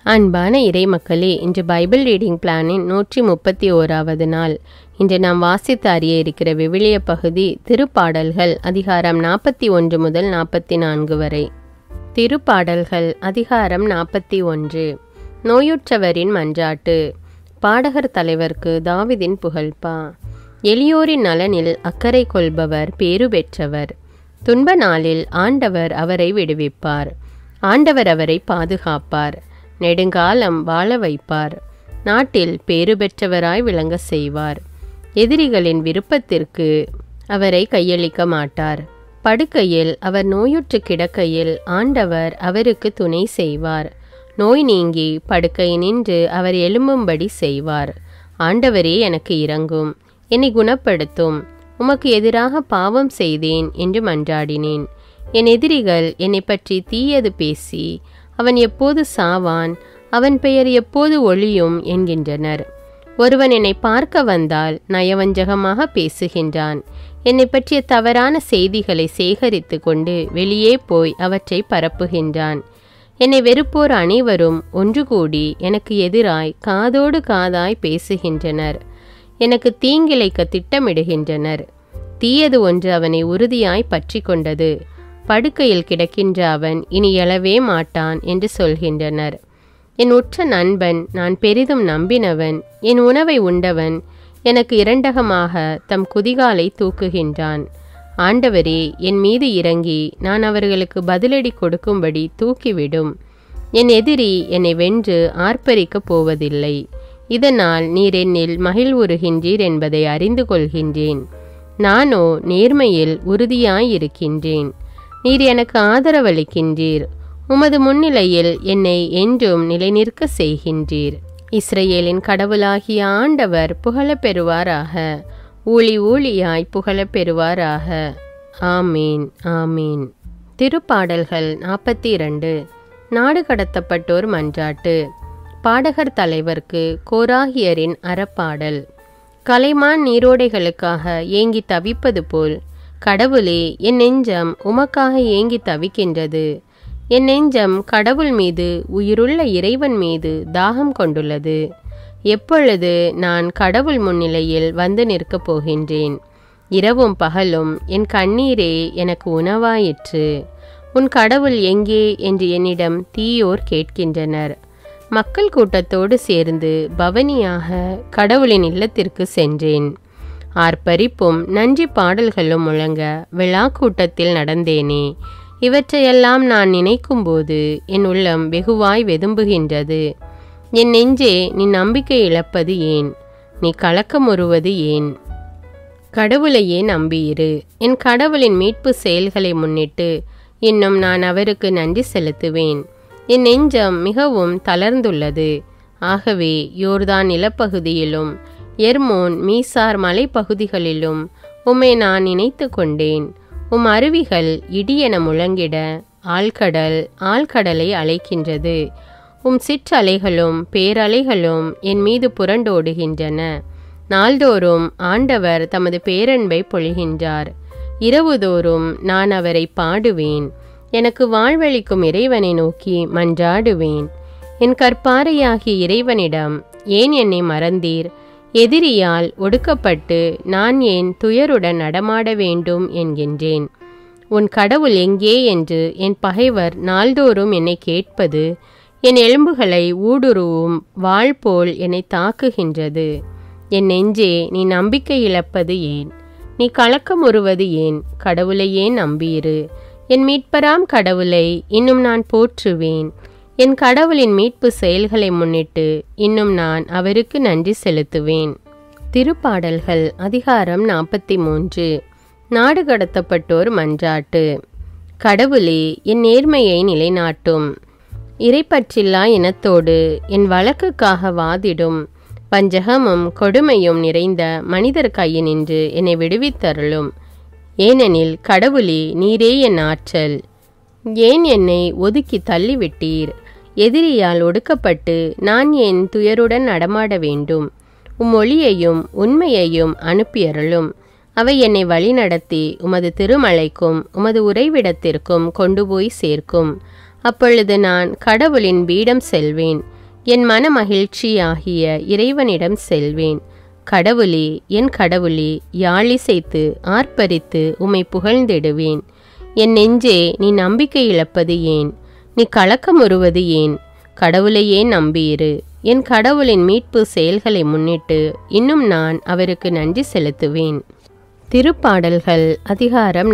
அன்பான இறைமக்களே, இன்று Bible reading பிளானின் 131வது நாள். இன்று நாம் வாசித்து அறிய இருக்கிற விவிலிய பகுதி திருப்பாடல்கள் அதிகாரம் 41 முதல் 44 வரை. திருப்பாடல்கள் அதிகாரம் 41. நோயுற்றவரின் மன்றாட்டு. பாடகர் தலைவர்க்கு தாவீதின் புகழ்பா. எளியோரின் நலனில் அக்கறை கொள்பவர் பேறு பெற்றவர். துன்ப நாளில் ஆண்டவர் அவரை விடுவிப்பார். ஆண்டவர் அவரை பாதுகாப்பார். நெடுங்காலம் வாழ வைப்பார். நாட்டில் பேறு பெற்றவராய் விளங்க செய்வார். எதிரிகளின் விருப்பத்திற்கு அவரை கையளிக்க மாட்டார். படுக்கையில் அவர் நோயுற்று கிடக்கையில் ஆண்டவர் அவருக்கு துணை செய்வார். நோய் நீங்கி படுக்கை நின்று அவர் எழும்பும்படி செய்வார். ஆண்டவரே, எனக்கு இரங்கும், என்னை குணப்படுத்தும். உமக்கு எதிராக பாவம் செய்தேன் என்று மன்றாடினேன். என் எதிரிகள் என்னை பற்றி தீயது பேசி, அவன் எப்போது சாவான், அவன் பெயர் எப்போது ஒழியும் என்கின்றனர். ஒருவன் என்னை பார்க்க வந்தால் நயவஞ்சகமாக பேசுகின்றான். என்னை பற்றிய தவறான செய்திகளை சேகரித்து கொண்டு வெளியே போய் அவற்றை பரப்புகின்றான். என்னை வெறுப்போர் அனைவரும் ஒன்று கூடி எனக்கு எதிராய் காதோடு காதாய் பேசுகின்றனர். எனக்கு தீங்கிழைக்க திட்டமிடுகின்றனர். தீயது ஒன்று அவனை உறுதியாய் பற்றி கொண்டது. படுக்கையில் கிடக்கின்ற அவன் இனி எழவே மாட்டான் என்று சொல்கின்றனர். என் உற்ற நண்பன், நான் பெரிதும் நம்பினவன், என் உணவை உண்டவன் எனக்கு இரண்டகமாக தம் குதிகாலை தூக்குகின்றான். ஆண்டவரே, என் மீது இறங்கி நான் அவர்களுக்கு பதிலடி கொடுக்கும்படி தூக்கிவிடும். என் எதிரி என்னை வென்று ஆர்ப்பரிக்கப் போவதில்லை. இதனால் நீர் என்னில் மகிழ்வுறுகின்றீர் என்பதை அறிந்து கொள்கின்றேன். நானோ நேர்மையில் உறுதியாயிருக்கின்றேன். நீர் எனக்கு ஆதரவளிக்கின்றீர். உமது முன்னிலையில் என்னை என்றும் நிலைநிற்க செய்கின்றீர். இஸ்ரவேலின் கடவுளாகிய ஆண்டவர் புகழப் பெறுவாராக. ஊழி ஊழியாய் புகழப் பெறுவாராக. ஆமீன், ஆமீன். திருப்பாடல்கள் 42. நாடு கடத்தப்பட்டோர் மன்றாட்டு. பாடகர் தலைவர்க்கு கோராகியரின் அறப்பாடல். கலைமான் நீரோடைகளுக்காக ஏங்கி தவிப்பது போல், கடவுளே, என் நெஞ்சம் உமக்காக ஏங்கி தவிக்கின்றது. என் நெஞ்சம் கடவுள் மீது, உயிருள்ள இறைவன் மீது தாகம் கொண்டுள்ளது. எப்பொழுது நான் கடவுள் முன்னிலையில் வந்து நிற்கப் போகின்றேன்? இரவும் பகலும் என் கண்ணீரே எனக்கு உணவாயிற்று. உன் கடவுள் எங்கே என்று என்னிடம் தீயோர் கேட்கின்றனர். மக்கள் கூட்டத்தோடு சேர்ந்து பவனியாக கடவுளின் இல்லத்திற்கு சென்றேன். ஆர்ப்பரிப்பும் நன்றி பாடல்களும் முழங்க விழா கூட்டத்தில் நடந்தேனே. இவற்றையெல்லாம் நான் நினைக்கும்போது என் உள்ளம் வெகுவாய் வெதும்புகின்றது. என் நெஞ்சே, நீ நம்பிக்கை இழப்பது ஏன்? நீ கலக்கமுறுவது ஏன்? கடவுளையே நம்பியிரு. என் கடவுளின் மீட்பு செயல்களை முன்னிட்டு இன்னும் நான் அவருக்கு நன்றி செலுத்துவேன். என் நெஞ்சம் மிகவும் தளர்ந்துள்ளது. ஆகவே யோர்தான் நிலப்பகுதியிலும் எர்மோன் மீசார் மலைப்பகுதிகளிலும் உம்மை நான் நினைத்து கொண்டேன். உம் அருவிகள் இடியென முழங்கிட ஆழ்கடலை அழைக்கின்றது. உம் சிற்றலைகளும் பேரலைகளும் என் மீது புரண்டோடுகின்றன. நாள்தோறும் ஆண்டவர் தமது பேரன்பை பொழிகின்றார். இரவுதோறும் நான் அவரை பாடுவேன். எனக்கு வாழ்வளிக்கும் இறைவனை நோக்கி மன்றாடுவேன். என் கற்பாறையாகிய இறைவனிடம், ஏன் என்னை மறந்தீர்? எதிரியால் ஒடுக்கப்பட்டு நான் ஏன் துயருடன் நடமாட வேண்டும் என்கின்றேன். உன் கடவுள் எங்கே என்று என் பகைவர் நாள்தோறும் என்னை கேட்பது என் எலும்புகளை ஊடுருவும் வாள் போல் என்னை தாக்குகின்றது. என் நெஞ்சே, நீ நம்பிக்கை இழப்பது ஏன்? நீ கலக்கமுறுவது ஏன்? கடவுளையே நம்பியிரு. என் மீட்பராம் கடவுளை இன்னும் நான் போற்றுவேன். என் கடவுளின் மீட்பு செயல்களை முன்னிட்டு இன்னும் நான் அவருக்கு நன்றி செலுத்துவேன். திருப்பாடல்கள் அதிகாரம் 43. நாடு கடத்தப்பட்டோர் மன்றாட்டு. கடவுளே, என் நேர்மையை நிலைநாட்டும். இறைப்பற்றில்லா இனத்தோடு என் வழக்குக்காக வாதிடும் வஞ்சகமும் கொடுமையும் நிறைந்த மனிதர் கையினின்று என்னை விடுவித்தருளும். ஏனெனில் கடவுளே, நீரே என் ஆற்றல். ஏன் என்னை ஒதுக்கி தள்ளிவிட்டீர்? எதிரியால் ஒடுக்கப்பட்டு நான் என் துயருடன் நடமாட வேண்டும். உம் ஒளியையும் உண்மையையும் அனுப்பியருளும். அவை என்னை வழிநடத்தி உமது திருமலைக்கும் உமது உறைவிடத்திற்கும் கொண்டு போய் சேர்க்கும். அப்பொழுது நான் கடவுளின் பீடம் செல்வேன். என் மன மகிழ்ச்சியாகிய இறைவனிடம் செல்வேன். கடவுளே, என் கடவுளே, யாழிசைத்து ஆர்ப்பரித்து உம்மை புகழ்ந்திடுவேன். என் நெஞ்சே, நீ நம்பிக்கை இழப்பது ஏன்? நீ கலக்கமுறுவது ஏன்? கடவுளையே நம்பியிரு. என் கடவுளின் மீட்பு செயல்களை முன்னிட்டு இன்னும் நான் அவருக்கு நன்றி செலுத்துவேன். திருப்பாடல்கள் அதிகாரம்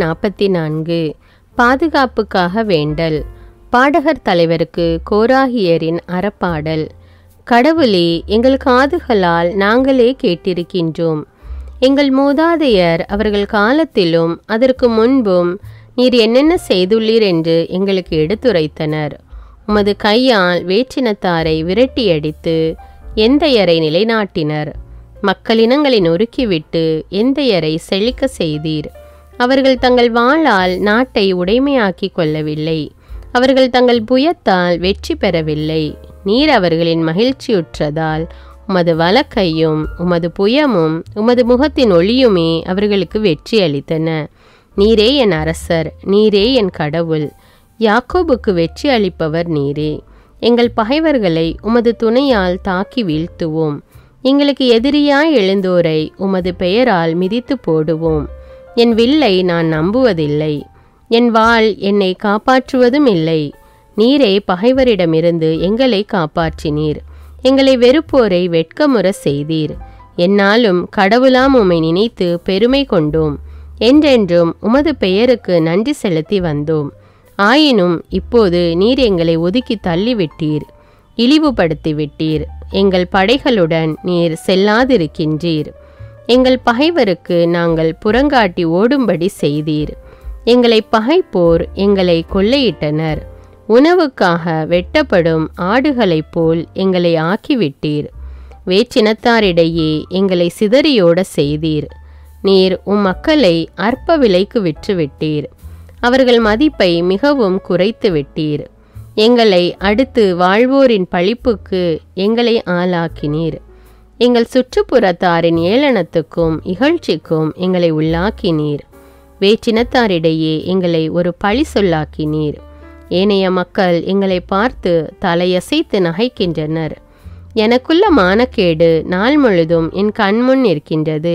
44. பாதுகாப்புக்காக வேண்டல். பாடகர் தலைவருக்கு கோராகியரின் அறப்பாடல். கடவுளே, எங்கள் காதுகளால் நாங்களே கேட்டிருக்கின்றோம். எங்கள் மூதாதையர் அவர்கள் காலத்திலும் அதற்கு முன்பும் நீர் என்னென்ன செய்துள்ளீர் என்று எங்களுக்கு எடுத்துரைத்தனர். உமது கையால் வேற்றினத்தாரை விரட்டியடித்து எந்தையரை நிலைநாட்டினர். மக்களினங்களை நொறுக்கிவிட்டு எந்தையரை செழிக்க செய்தீர். அவர்கள் தங்கள் வாளால் நாட்டை உடைமையாக்கி கொள்ளவில்லை. அவர்கள் தங்கள் புயத்தால் வெற்றி பெறவில்லை. நீர் அவர்களின் மகிழ்ச்சியுற்றதால் உமது வலக்கையும் உமது புயமும் உமது முகத்தின் ஒளியுமே அவர்களுக்கு வெற்றி அளித்தன. நீரே என் அரசர், நீரே என் கடவுள். யாக்கோபுக்கு வெற்றி அளிப்பவர் நீரே. எங்கள் பகைவர்களை உமது துணையால் தாக்கி வீழ்த்துவோம். எங்களுக்கு எதிரியாய் எழுந்தோரை உமது பெயரால் மிதித்து போடுவோம். என் வில்லை நான் நம்புவதில்லை, என் வாள் என்னை காப்பாற்றுவதும் இல்லை. நீரே பகைவரிடமிருந்து எங்களை காப்பாற்றினீர். எங்களை வெறுப்போரை வெட்கமுற செய்தீர். என்னாலும் கடவுளாம் உம்மை நினைத்து பெருமை கொண்டோம். என்றென்றும் உமது பெயருக்கு நன்றி செலுத்தி வந்தோம். ஆயினும் இப்போது நீர் எங்களை ஒதுக்கி தள்ளிவிட்டீர், இழிவுபடுத்திவிட்டீர். எங்கள் படைகளுடன் நீர் செல்லாதிருக்கின்றீர். எங்கள் பகைவருக்கு நாங்கள் புறங்காட்டி ஓடும்படி செய்தீர். எங்களை பகைப்போர் எங்களை கொள்ளையிட்டனர். உணவுக்காக வெட்டப்படும் ஆடுகளைப் போல் எங்களை ஆக்கிவிட்டீர். வேற்றினத்தாரிடையே எங்களை சிதறியோட செய்தீர். நீர் உம் மக்களை அற்ப விலைக்கு விற்றுவிட்டீர். அவர்கள் மதிப்பை மிகவும் குறைத்து விட்டீர். எங்களை அடுத்து வாழ்வோரின் பழிப்புக்கு எங்களை ஆளாக்கினீர். எங்கள் சுற்றுப்புறத்தாரின் ஏளனத்துக்கும் இகழ்ச்சிக்கும் எங்களை உள்ளாக்கினீர். வேற்றினத்தாரிடையே எங்களை ஒரு பழி சொல்லாக்கினீர். ஏனைய மக்கள் எங்களை பார்த்து தலையசைத்து நகைக்கின்றனர். எனக்குள்ள மானக்கேடு நாள் முழுதும் என் கண்முன் இருக்கின்றது.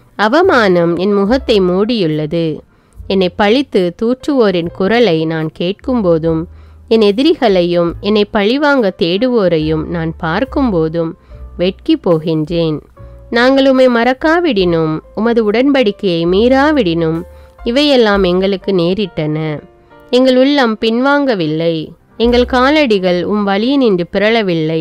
அவமானம் என் முகத்தை மூடியுள்ளது. என்னை பழித்து தூற்றுவோரின் குரலை நான் கேட்கும்போதும், என் எதிரிகளையும் என்னை பழிவாங்க தேடுவோரையும் நான் பார்க்கும்போதும் வெட்கி போகின்றேன். நாங்கள் உம்மை மறக்காவிடினும் உமது உடன்படிக்கையை மீறாவிடினும் இவையெல்லாம் எங்களுக்கு நேரிட்டன. எங்கள் உள்ளம் பின்வாங்கவில்லை. எங்கள் காலடிகள் வழியினின்று பிறழவில்லை.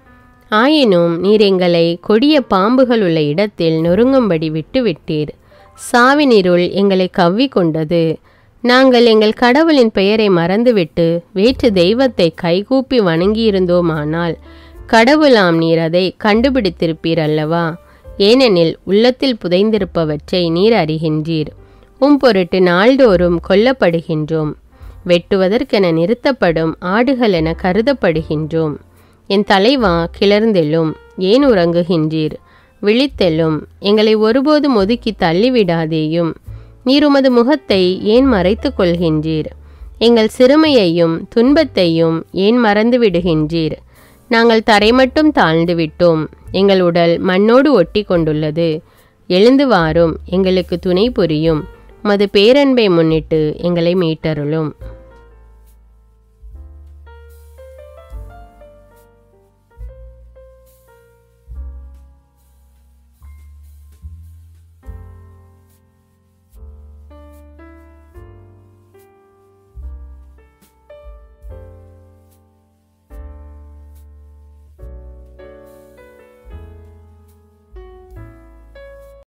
ஆயினும் நீர் எங்களை கொடிய பாம்புகள் உள்ள இடத்தில் நொறுங்கும்படி விட்டுவிட்டீர். சாவினிருள் எங்களை கவ்வி கொண்டது. நாங்கள் எங்கள் கடவுளின் பெயரை மறந்துவிட்டு வேற்று தெய்வத்தை கைகூப்பி வணங்கியிருந்தோமானால் கடவுளாம் நீர் அதை கண்டுபிடித்திருப்பீர் அல்லவா? ஏனெனில் உள்ளத்தில் புதைந்திருப்பவற்றை நீர் அறிகின்றீர். பொருட்டு நாள்தோறும் கொல்லப்படுகின்றோம். வெட்டுவதற்கென நிறுத்தப்படும் ஆடுகள் என கருதப்படுகின்றோம். என் தலைவா, கிளர்ந்தெழும். ஏன் உறங்குகின்றீர்? விழித்தெழும். எங்களை ஒருபோதும் ஒதுக்கி தள்ளிவிடாதேயும். நீர் உமது முகத்தை ஏன் மறைத்து கொள்கின்றீர்? எங்கள் சிறுமையையும் துன்பத்தையும் ஏன் மறந்து விடுகின்றீர்? நாங்கள் தரை மட்டும் தாழ்ந்து விட்டோம். எங்கள் உடல் மண்ணோடு ஒட்டி கொண்டுள்ளது. எழுந்து வாரும், எங்களுக்கு துணை புரியும். உமது பேரன்பை முன்னிட்டு எங்களை மீட்டருளும்.